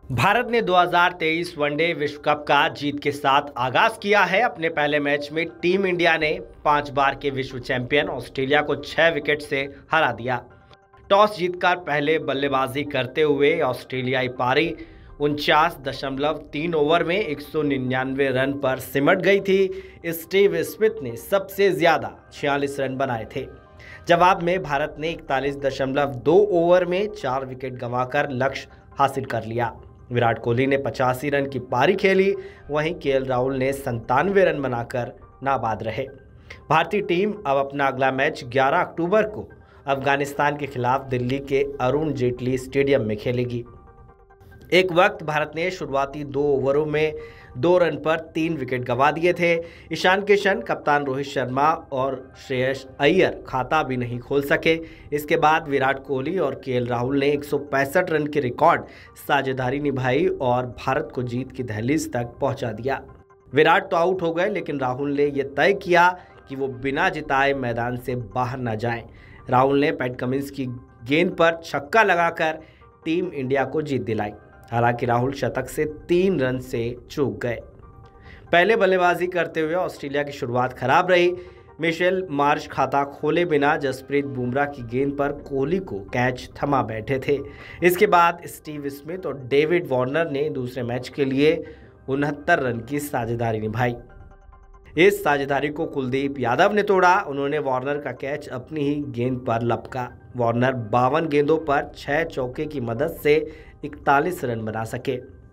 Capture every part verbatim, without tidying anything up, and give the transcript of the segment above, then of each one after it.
भारत ने दो हज़ार तेईस वनडे विश्व कप का जीत के साथ आगाज किया है। अपने पहले मैच में टीम इंडिया ने पांच बार के विश्व चैंपियन ऑस्ट्रेलिया को छह विकेट से हरा दिया। टॉस जीतकर पहले बल्लेबाजी करते हुए ऑस्ट्रेलियाई पारी उनचास दशमलव तीन ओवर में एक सौ निन्यानवे रन पर सिमट गई थी। स्टीव स्मिथ ने सबसे ज्यादा छियालीस रन बनाए थे। जवाब में भारत ने इकतालीस दशमलव दो ओवर में चार विकेट गंवाकर लक्ष्य हासिल कर लिया। विराट कोहली ने पचासी रन की पारी खेली, वहीं केएल राहुल ने संतानवे रन बनाकर नाबाद रहे। भारतीय टीम अब अपना अगला मैच ग्यारह अक्टूबर को अफगानिस्तान के खिलाफ दिल्ली के अरुण जेटली स्टेडियम में खेलेगी। एक वक्त भारत ने शुरुआती दो ओवरों में दो रन पर तीन विकेट गंवा दिए थे। ईशान किशन, कप्तान रोहित शर्मा और श्रेयस अय्यर खाता भी नहीं खोल सके। इसके बाद विराट कोहली और केएल राहुल ने एक सौ पैंसठ रन की रिकॉर्ड साझेदारी निभाई और भारत को जीत की दहलीज तक पहुंचा दिया। विराट तो आउट हो गए, लेकिन राहुल ने यह तय किया कि वो बिना जिताए मैदान से बाहर न जाएं। राहुल ने पैट कमिंस की गेंद पर छक्का लगाकर टीम इंडिया को जीत दिलाई। हालांकि राहुल शतक से तीन रन से चूक गए। पहले बल्लेबाजी करते हुए ऑस्ट्रेलिया की शुरुआत खराब रही। मिशेल मार्श खाता खोले बिना जसप्रीत बुमराह की गेंद पर कोहली को कैच थमा बैठे थे। इसके बाद स्टीव स्मिथ और डेविड वार्नर ने दूसरे मैच के लिए उनहत्तर रन की साझेदारी निभाई। इस साझेदारी को कुलदीप यादव ने तोड़ा। उन्होंने वार्नर का कैच अपनी ही गेंद पर लपका। वार्नर बावन गेंदों पर छह चौके की मदद से इकतालीस रन बना सके।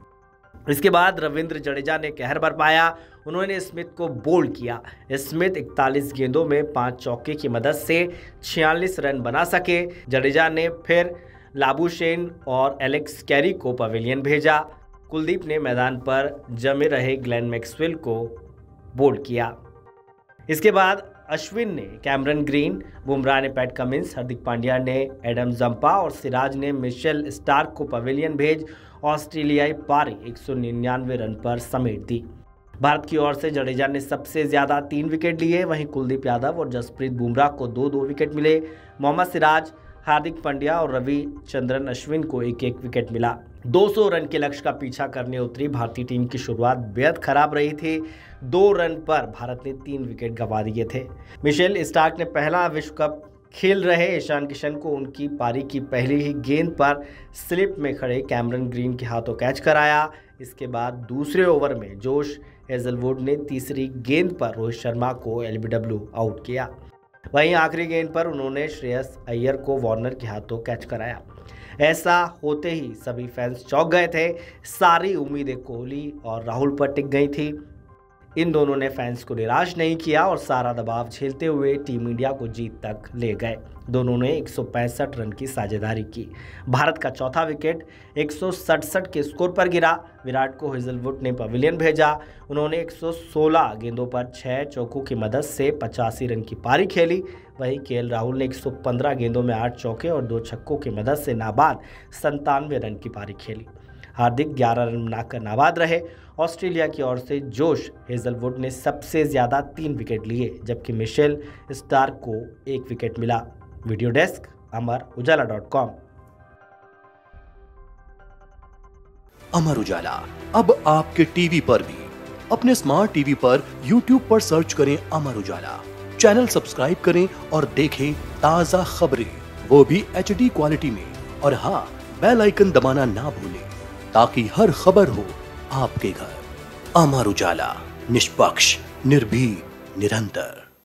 इसके बाद रविंद्र जडेजा ने कहर बरपाया। उन्होंने स्मिथ को बोल्ड किया। स्मिथ इकतालीस गेंदों में पांच चौके की मदद से छियालीस रन बना सके। जडेजा ने फिर लाबुशेन और एलेक्स कैरी को पवेलियन भेजा। कुलदीप ने मैदान पर जमे रहे ग्लेन मैक्सवेल को बोल्ड किया। इसके बाद अश्विन ने कैमरन ग्रीन, बुमराह ने पैट कमिंस, हार्दिक पांड्या ने एडम जंपा और सिराज ने मिशेल स्टार्क को पवेलियन भेज ऑस्ट्रेलियाई पारी एक सौ निन्यानवे रन पर समेट दी। भारत की ओर से जडेजा ने सबसे ज्यादा तीन विकेट लिए, वहीं कुलदीप यादव और जसप्रीत बुमराह को दो दो विकेट मिले। मोहम्मद सिराज, हार्दिक पांड्या और रविचंद्रन अश्विन को एक एक विकेट मिला। दो सौ रन के लक्ष्य का पीछा करने उतरी भारतीय टीम की शुरुआत बेहद खराब रही थी। दो रन पर भारत ने तीन विकेट गंवा दिए थे। मिशेल स्टार्क ने पहला विश्व कप खेल रहे ईशान किशन को उनकी पारी की पहली ही गेंद पर स्लिप में खड़े कैमरन ग्रीन के हाथों कैच कराया। इसके बाद दूसरे ओवर में जोश हेजलवुड ने तीसरी गेंद पर रोहित शर्मा को एलबीडब्ल्यू आउट किया। वहीं आखिरी गेंद पर उन्होंने श्रेयस अय्यर को वार्नर के हाथों कैच कराया। ऐसा होते ही सभी फैंस चौंक गए थे। सारी उम्मीदें कोहली और राहुल पर टिक गई थी। इन दोनों ने फैंस को निराश नहीं किया और सारा दबाव झेलते हुए टीम इंडिया को जीत तक ले गए। दोनों ने एक सौ पैंसठ रन की साझेदारी की। भारत का चौथा विकेट एक सौ सड़सठ के स्कोर पर गिरा। विराट को हेजलवुड ने पवेलियन भेजा। उन्होंने एक सौ सोलह गेंदों पर छह चौकों की मदद से पचासी रन की पारी खेली। वहीं केएल राहुल ने एक सौ पंद्रह गेंदों में आठ चौके और दो छक्कों की मदद से नाबाद संतानवे रन की पारी खेली। हार्दिक ग्यारह रन बनाकर नाबाद रहे। ऑस्ट्रेलिया की ओर से जोश हेजलवुड ने सबसे ज्यादा तीन विकेट लिए, जबकि मिशेल स्टार्क को एक विकेट मिला। Video desk Amar Ujala dot com. Amar Ujala अब आपके टीवी पर भी। अपने स्मार्ट टीवी पर यूट्यूब पर सर्च करें अमर उजाला, चैनल सब्सक्राइब करें और देखें ताजा खबरें, वो भी एच डी क्वालिटी में। और हाँ, बेल आइकन दबाना ना भूलें ताकि हर खबर हो आपके घर। अमर उजाला, निष्पक्ष, निर्भीक, निरंतर।